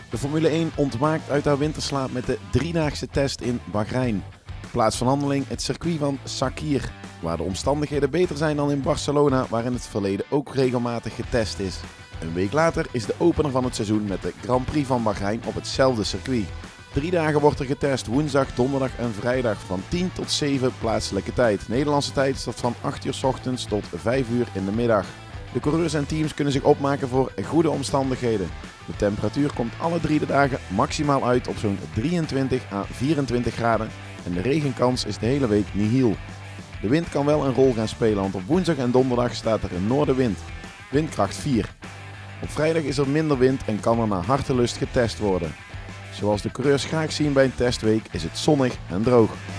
De Formule 1 ontwaakt uit haar winterslaap met de driedaagse test in Bahrein. Plaats van handeling het circuit van Sakhir, waar de omstandigheden beter zijn dan in Barcelona, waar in het verleden ook regelmatig getest is. Een week later is de opener van het seizoen met de Grand Prix van Bahrein op hetzelfde circuit. 3 dagen wordt er getest, woensdag, donderdag en vrijdag van 10 tot 7 plaatselijke tijd. Nederlandse tijd is dat van 8 uur 's ochtends tot 5 uur in de middag. De coureurs en teams kunnen zich opmaken voor goede omstandigheden. De temperatuur komt alle 3 de dagen maximaal uit op zo'n 23 à 24 graden en de regenkans is de hele week nihil. De wind kan wel een rol gaan spelen, want op woensdag en donderdag staat er een noordenwind, windkracht 4. Op vrijdag is er minder wind en kan er naar hartelust getest worden. Zoals de coureurs graag zien bij een testweek is het zonnig en droog.